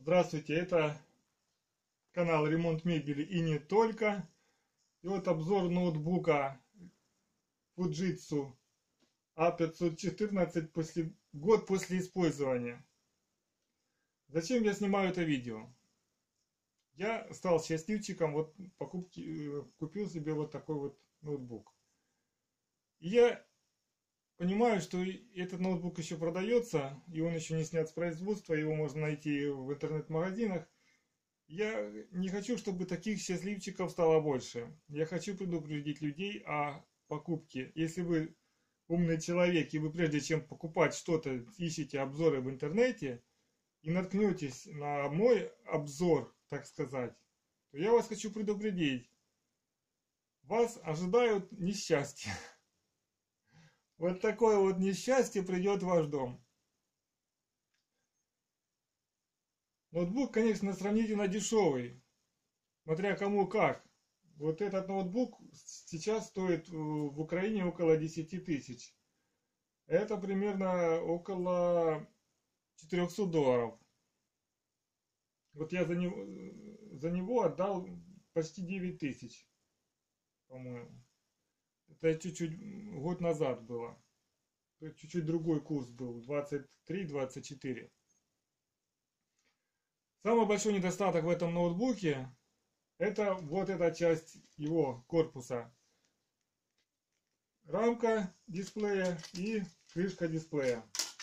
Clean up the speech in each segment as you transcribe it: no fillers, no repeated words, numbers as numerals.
Здравствуйте, это канал Ремонт мебели и не только. И вот обзор ноутбука Fujitsu A514 год после использования. Зачем я снимаю это видео? Я стал счастливчиком, купил себе вот такой вот ноутбук. И я понимаю, что этот ноутбук еще продается, и он еще не снят с производства, его можно найти в интернет-магазинах. Я не хочу, чтобы таких счастливчиков стало больше. Я хочу предупредить людей о покупке. Если вы умный человек, и вы прежде чем покупать что-то, ищете обзоры в интернете, и наткнетесь на мой обзор, так сказать, то я вас хочу предупредить. Вас ожидают несчастья. Вот такое вот несчастье придет в ваш дом. Ноутбук, конечно, сравнительно дешевый, смотря кому как. Вот этот ноутбук сейчас стоит в Украине около 10 тысяч. Это примерно около $400. Вот я за него отдал почти 9 тысяч, по-моему. Это чуть-чуть год назад было. Чуть-чуть другой курс был, 23-24. Самый большой недостаток в этом ноутбуке — это вот эта часть его корпуса. Рамка дисплея и крышка дисплея.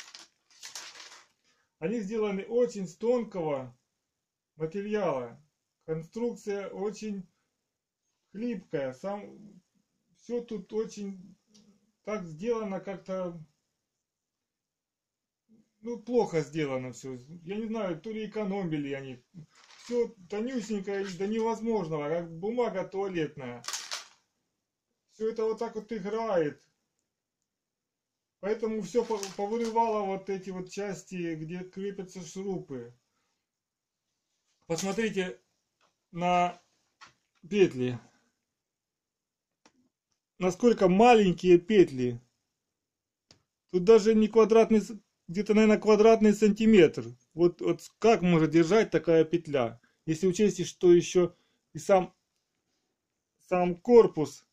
Они сделаны очень с тонкого материала. Конструкция очень хлипкая. Все тут очень так сделано как-то... плохо сделано все. Я не знаю, то ли экономили они. Все тонюсенькое до невозможного, как бумага туалетная. Все это вот так вот играет. Поэтому все повырывало вот эти вот части, где крепятся шурупы. Посмотрите на петли. Насколько маленькие петли. Тут даже не квадратный... Где-то, наверное, квадратный сантиметр. Вот как может держать такая петля? Если учесть, что еще и сам корпус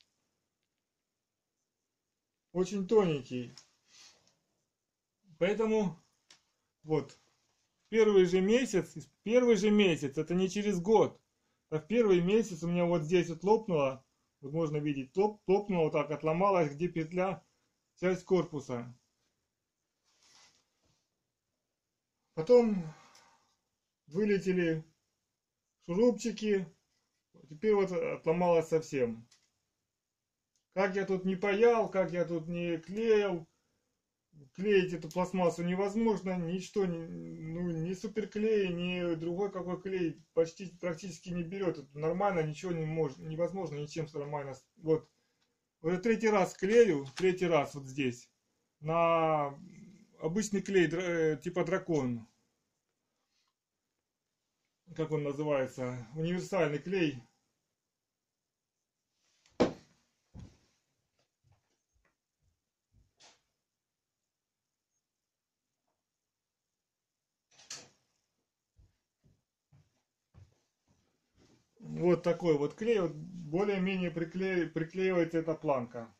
очень тоненький. Поэтому вот первый же месяц, это не через год, а в первый месяц у меня вот здесь вот лопнуло, вот можно видеть, лопнуло вот так, отломалась, где петля, часть корпуса. Потом вылетели шурупчики. Теперь вот отломалось совсем. Как я тут не паял, как я тут не клеил. Клеить эту пластмассу невозможно. Ничто, ни суперклей, ни другой какой клей практически не берет. Это нормально, ничего невозможно ничем нормально. Вот третий раз клею, вот здесь. На обычный клей типа дракон. Как он называется? Универсальный клей. Вот такой вот клей. Вот более-менее приклеивается эта планка.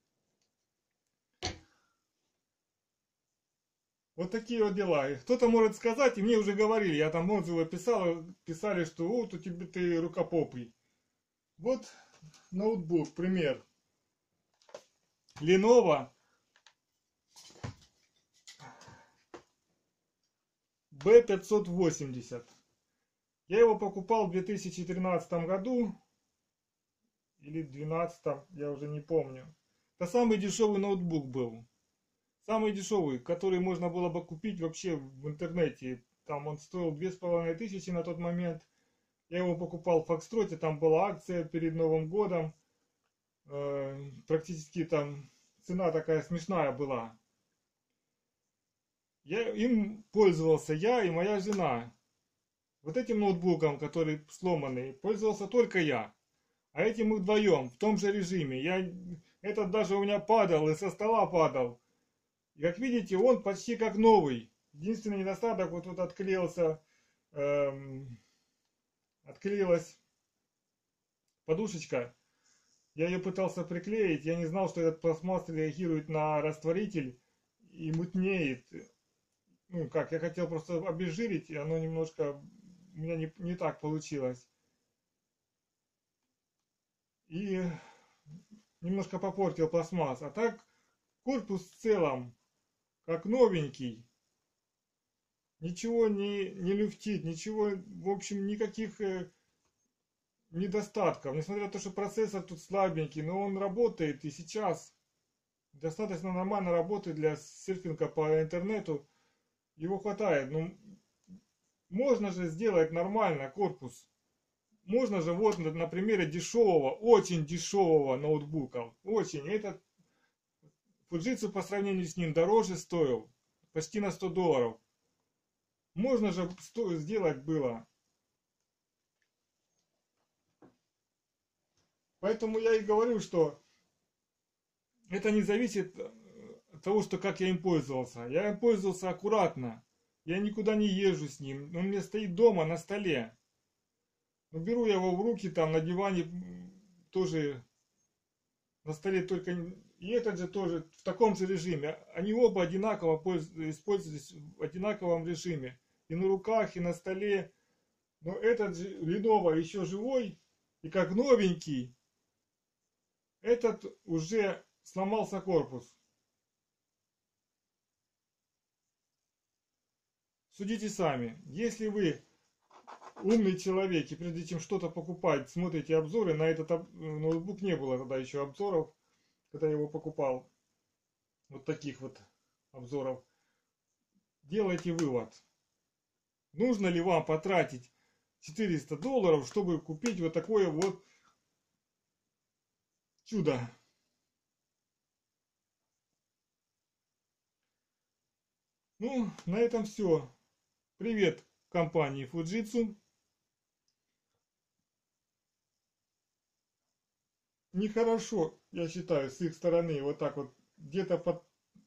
Вот такие вот дела. Кто-то может сказать, и мне уже говорили, я там отзывы писали, что вот у тебя ты рукопопый. Вот ноутбук, пример. Lenovo B580. Я его покупал в 2013 году или 2012, я уже не помню. Это самый дешевый ноутбук был. Самый дешевый, который можно было бы купить вообще в интернете. Там он стоил 2500 на тот момент. Я его покупал в Фокстроте, там была акция перед Новым годом. Практически там цена такая смешная была. Им пользовался я и моя жена. Вот этим ноутбуком, который сломанный, пользовался только я. А этим мы вдвоем, в том же режиме. Этот даже у меня падал и со стола падал. И как видите, он почти как новый. Единственный недостаток, вот тут отклеился отклеилась подушечка. Я ее пытался приклеить, я не знал, что этот пластмасс реагирует на растворитель и мутнеет. Ну как, я хотел просто обезжирить, и оно немножко у меня не так получилось. И немножко попортил пластмасс. А так корпус в целом, как новенький. Ничего не люфтит, ничего, в общем, никаких недостатков. Несмотря на то, что процессор тут слабенький, но он работает и сейчас достаточно нормально работает для серфинга по интернету. Его хватает. Ну, можно же сделать нормально корпус. Можно же вот на примере дешевого, очень дешевого ноутбука. Очень. Этот Fujitsu по сравнению с ним дороже стоил. Почти на $100. Можно же сделать было. Поэтому я и говорю, что это не зависит от того, что как я им пользовался. Я им пользовался аккуратно. Я никуда не езжу с ним. Он у меня стоит дома на столе. Но беру я его в руки, там на диване тоже на столе только... И этот же тоже в таком же режиме. Они оба одинаково использовались в одинаковом режиме. И на руках, и на столе. Но этот же Lenovo еще живой. И как новенький. Этот уже сломался корпус. Судите сами. Если вы умный человек и прежде чем что-то покупать, смотрите обзоры, на этот ноутбук не было тогда еще обзоров, когда я его покупал. Вот таких вот обзоров. Делайте вывод. Нужно ли вам потратить $400, чтобы купить вот такое вот чудо? Ну, на этом все. Привет компании Fujitsu. Нехорошо, я считаю, с их стороны вот так вот где-то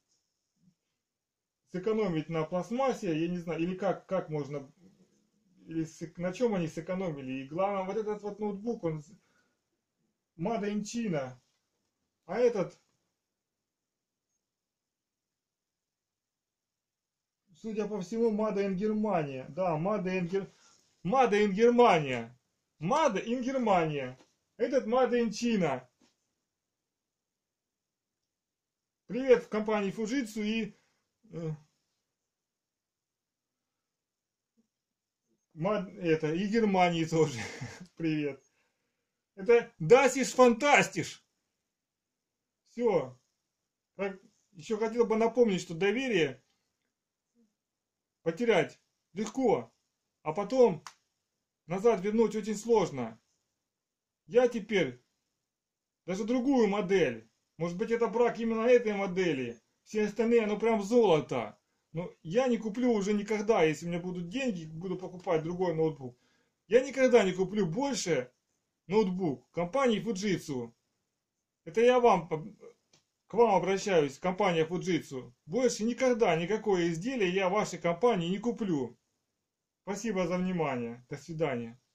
сэкономить на пластмассе, я не знаю, или как можно, или на чем они сэкономили. И главное, вот этот вот ноутбук, он Made in China, а этот, судя по всему, Made in Германия. Да, Made in Германия. Made in Германия. Этот Made in China. Привет в компании Fujitsu и и Германии тоже. Привет. Это Das ist fantastisch. Все. Еще хотел бы напомнить, что доверие потерять легко, а потом назад вернуть очень сложно. Я теперь даже другую модель. Может быть, это брак именно этой модели. Все остальные, оно прям золото. Но я не куплю уже никогда, если у меня будут деньги, буду покупать другой ноутбук. Я никогда не куплю больше ноутбук компании Fujitsu. Это я к вам обращаюсь, компания Fujitsu. Больше никогда никакое изделие я вашей компании не куплю. Спасибо за внимание. До свидания.